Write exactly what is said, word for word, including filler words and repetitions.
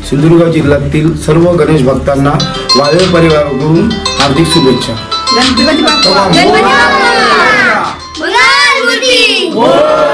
सिंधुदुर्ग जिल्ह्यातील सर्व गणेश भक्तांना वाळे परिवाराकडून हार्दिक शुभेच्छा। गणपती बाप्पा